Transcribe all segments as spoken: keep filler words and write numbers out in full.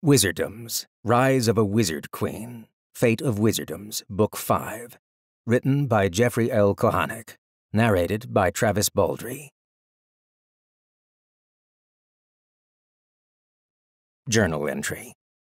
Wizardoms, Rise of a Wizard Queen, Fate of Wizardoms, Book five. Written by Jeffrey L. Kohanek. Narrated by Travis Baldree. Journal entry.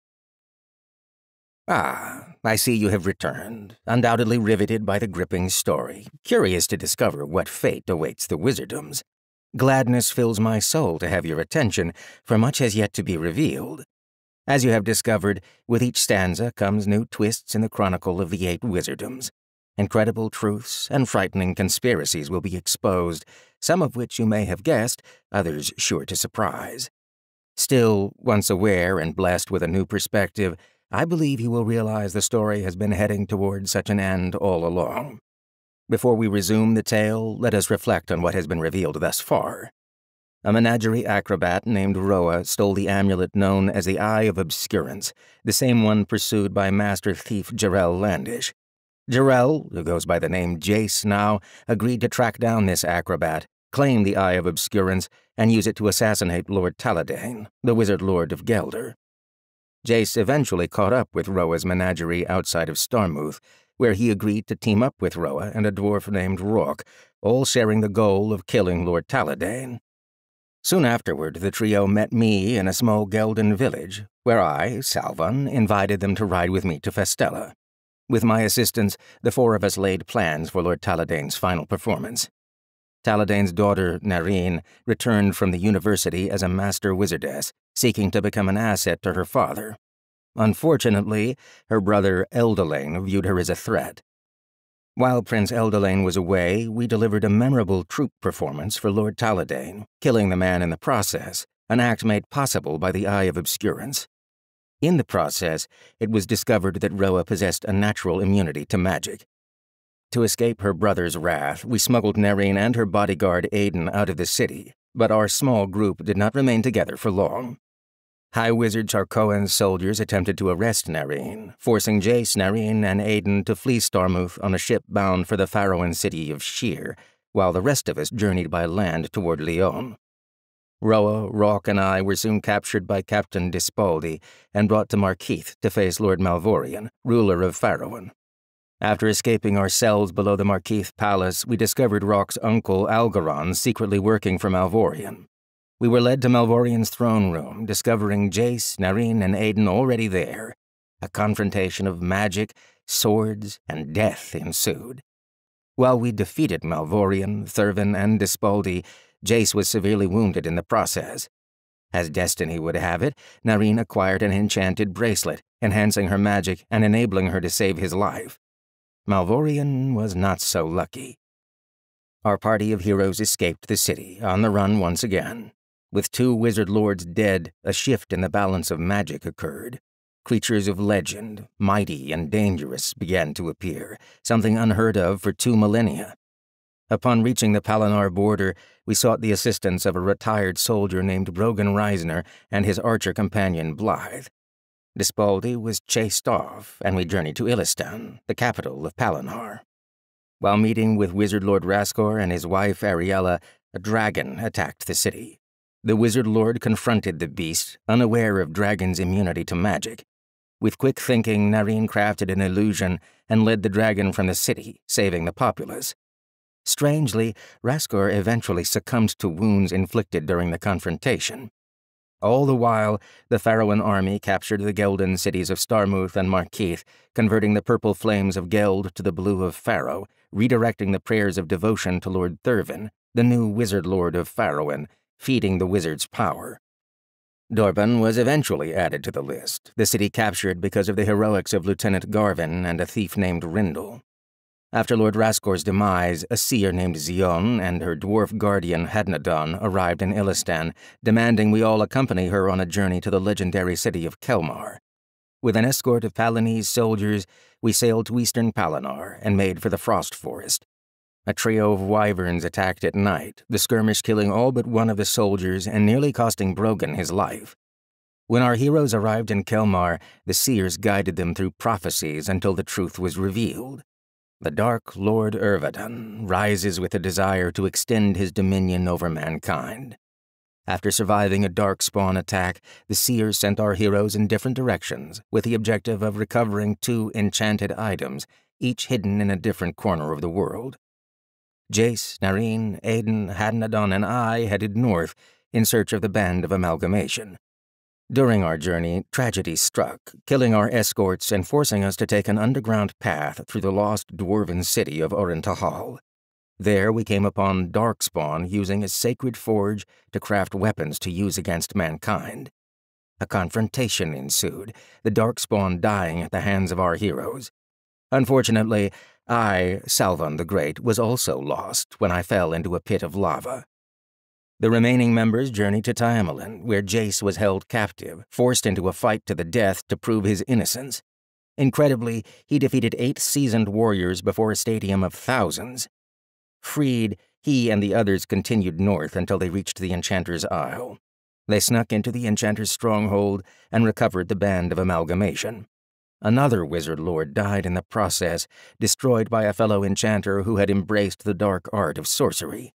Ah, I see you have returned, undoubtedly riveted by the gripping story, curious to discover what fate awaits the Wizardoms. Gladness fills my soul to have your attention, for much has yet to be revealed. As you have discovered, with each stanza comes new twists in the chronicle of the eight Wizardoms. Incredible truths and frightening conspiracies will be exposed, some of which you may have guessed, others sure to surprise. Still, once aware and blessed with a new perspective, I believe you will realize the story has been heading toward such an end all along. Before we resume the tale, let us reflect on what has been revealed thus far. A menagerie acrobat named Roa stole the amulet known as the Eye of Obscurance, the same one pursued by master thief Jarrell Landish. Jarrell, who goes by the name Jace now, agreed to track down this acrobat, claim the Eye of Obscurance, and use it to assassinate Lord Taladane, the Wizard Lord of Gelder. Jace eventually caught up with Roa's menagerie outside of Starmouth, where he agreed to team up with Roa and a dwarf named Rourke, all sharing the goal of killing Lord Taladane. Soon afterward, the trio met me in a small Gelden village, where I, Salvan, invited them to ride with me to Festella. With my assistance, the four of us laid plans for Lord Taladane's final performance. Taladane's daughter, Narine, returned from the university as a master wizardess, seeking to become an asset to her father. Unfortunately, her brother, Eldelaine, viewed her as a threat. While Prince Eldelaine was away, we delivered a memorable troupe performance for Lord Taladane, killing the man in the process, an act made possible by the Eye of Obscurance. In the process, it was discovered that Roa possessed a natural immunity to magic. To escape her brother's wrath, we smuggled Narine and her bodyguard Aiden out of the city, but our small group did not remain together for long. High Wizard Charcoan's soldiers attempted to arrest Narine, forcing Jace, Narine, and Aiden to flee Starmouth on a ship bound for the Faroan city of Sheer, while the rest of us journeyed by land toward Lyon. Roa, Rock, and I were soon captured by Captain Dispaldi and brought to Markeith to face Lord Malvorian, ruler of Faroan. After escaping our cells below the Markeith Palace, we discovered Rock's uncle Algaron secretly working for Malvorian. We were led to Malvorian's throne room, discovering Jace, Narine, and Aiden already there. A confrontation of magic, swords, and death ensued. While we defeated Malvorian, Thurvin, and Dispaldi, Jace was severely wounded in the process. As destiny would have it, Narine acquired an enchanted bracelet, enhancing her magic and enabling her to save his life. Malvorian was not so lucky. Our party of heroes escaped the city, on the run once again. With two wizard lords dead, a shift in the balance of magic occurred. Creatures of legend, mighty and dangerous, began to appear, something unheard of for two millennia. Upon reaching the Palinar border, we sought the assistance of a retired soldier named Brogan Reisner and his archer companion Blythe. Dispaldi was chased off, and we journeyed to Illistan, the capital of Palinar. While meeting with Wizard Lord Raskor and his wife Ariella, a dragon attacked the city. The Wizard Lord confronted the beast, unaware of dragon's immunity to magic. With quick thinking, Narine crafted an illusion and led the dragon from the city, saving the populace. Strangely, Raskor eventually succumbed to wounds inflicted during the confrontation. All the while, the Faroan army captured the Gelden cities of Starmouth and Markeith, converting the purple flames of Geld to the blue of Faro, redirecting the prayers of devotion to Lord Thurvin, the new Wizard Lord of Faroan, feeding the wizard's power. Dorban was eventually added to the list, the city captured because of the heroics of Lieutenant Garvin and a thief named Rindle. After Lord Raskor's demise, a seer named Zion and her dwarf guardian Hadnadon arrived in Illistan, demanding we all accompany her on a journey to the legendary city of Kelmar. With an escort of Palanese soldiers, we sailed to eastern Palinar and made for the Frost Forest. A trio of wyverns attacked at night, the skirmish killing all but one of the soldiers and nearly costing Brogan his life. When our heroes arrived in Kelmar, the seers guided them through prophecies until the truth was revealed. The Dark Lord Ervadan rises with a desire to extend his dominion over mankind. After surviving a darkspawn attack, the seers sent our heroes in different directions with the objective of recovering two enchanted items, each hidden in a different corner of the world. Jace, Nareen, Aiden, Hadnadon, and I headed north in search of the Band of Amalgamation. During our journey, tragedy struck, killing our escorts and forcing us to take an underground path through the lost dwarven city of Orentahal. There we came upon Darkspawn using a sacred forge to craft weapons to use against mankind. A confrontation ensued, the Darkspawn dying at the hands of our heroes. Unfortunately, I, Salvan the Great, was also lost when I fell into a pit of lava. The remaining members journeyed to Tiamalin, where Jace was held captive, forced into a fight to the death to prove his innocence. Incredibly, he defeated eight seasoned warriors before a stadium of thousands. Freed, he and the others continued north until they reached the Enchanter's Isle. They snuck into the Enchanter's stronghold and recovered the Band of Amalgamation. Another wizard lord died in the process, destroyed by a fellow enchanter who had embraced the dark art of sorcery.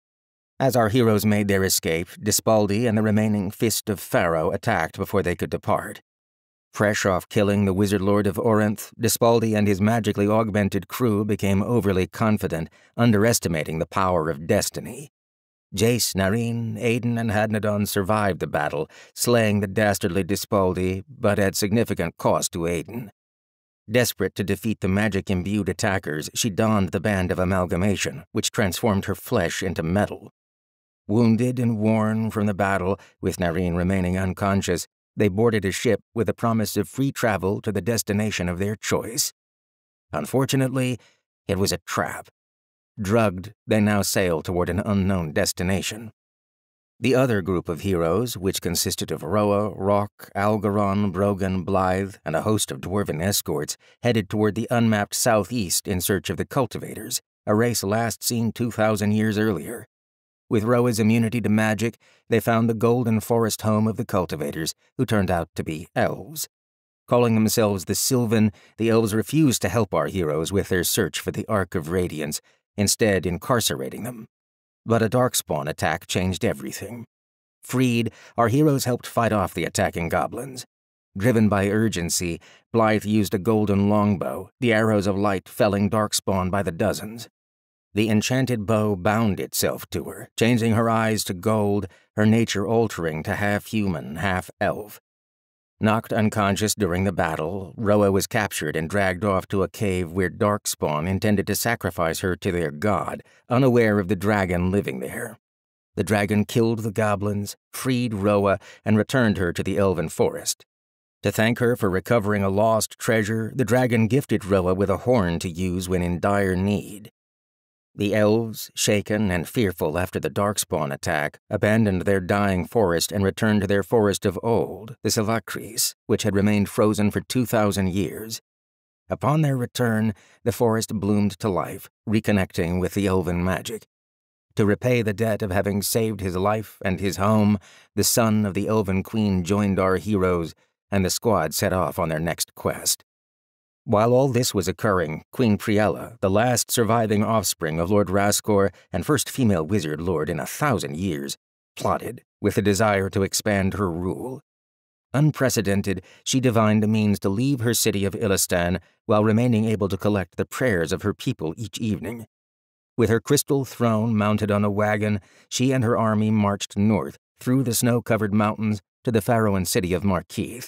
As our heroes made their escape, Dispaldi and the remaining Fist of Pharaoh attacked before they could depart. Fresh off killing the Wizard Lord of Orenth, Dispaldi and his magically augmented crew became overly confident, underestimating the power of destiny. Jace, Nareen, Aiden, and Hadnadon survived the battle, slaying the dastardly Dispaldi, but at significant cost to Aiden. Desperate to defeat the magic-imbued attackers, she donned the Band of Amalgamation, which transformed her flesh into metal. Wounded and worn from the battle, with Nareen remaining unconscious, they boarded a ship with a promise of free travel to the destination of their choice. Unfortunately, it was a trap. Drugged, they now sailed toward an unknown destination. The other group of heroes, which consisted of Roa, Rock, Algaron, Brogan, Blythe, and a host of dwarven escorts, headed toward the unmapped southeast in search of the Cultivators, a race last seen two thousand years earlier. With Roa's immunity to magic, they found the golden forest home of the Cultivators, who turned out to be elves. Calling themselves the Sylvan, the elves refused to help our heroes with their search for the Ark of Radiance, instead incarcerating them. But a Darkspawn attack changed everything. Freed, our heroes helped fight off the attacking goblins. Driven by urgency, Blythe used a golden longbow, the arrows of light felling Darkspawn by the dozens. The enchanted bow bound itself to her, changing her eyes to gold, her nature altering to half-human, half-elf. Knocked unconscious during the battle, Roa was captured and dragged off to a cave where Darkspawn intended to sacrifice her to their god, unaware of the dragon living there. The dragon killed the goblins, freed Roa, and returned her to the elven forest. To thank her for recovering a lost treasure, the dragon gifted Roa with a horn to use when in dire need. The elves, shaken and fearful after the Darkspawn attack, abandoned their dying forest and returned to their forest of old, the Silvacris, which had remained frozen for two thousand years. Upon their return, the forest bloomed to life, reconnecting with the elven magic. To repay the debt of having saved his life and his home, the son of the elven queen joined our heroes, and the squad set off on their next quest. While all this was occurring, Queen Priella, the last surviving offspring of Lord Raskor and first female wizard lord in a thousand years, plotted with a desire to expand her rule. Unprecedented, she divined a means to leave her city of Illistan while remaining able to collect the prayers of her people each evening. With her crystal throne mounted on a wagon, she and her army marched north through the snow-covered mountains to the Pharaohan city of Markeith.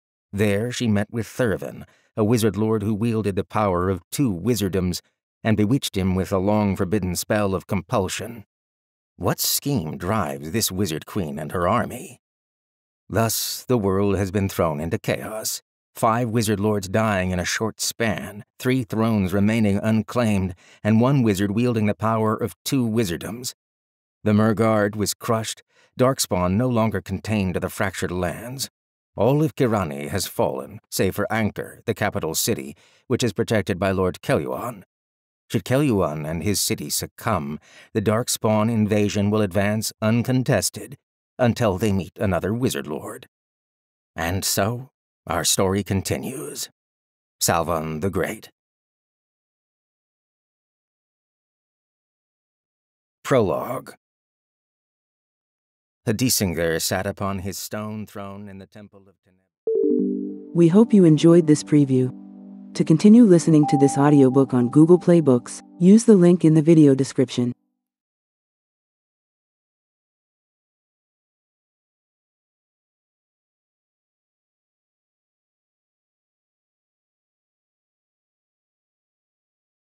There she met with Thurvan, a wizard lord who wielded the power of two wizardoms and bewitched him with a long-forbidden spell of compulsion. What scheme drives this wizard queen and her army? Thus, the world has been thrown into chaos. Five wizard lords dying in a short span, three thrones remaining unclaimed, and one wizard wielding the power of two wizardoms. The Murgard was crushed, Darkspawn no longer contained to the fractured lands. All of Kirani has fallen, save for Anchor, the capital city, which is protected by Lord Keluan. Should Keluan and his city succumb, the Darkspawn invasion will advance uncontested until they meet another wizard lord. And so, our story continues. Salvan the Great. Prologue. Hadisinger sat upon his stone throne in the temple of Teneb. We hope you enjoyed this preview. To continue listening to this audiobook on Google Play Books, use the link in the video description.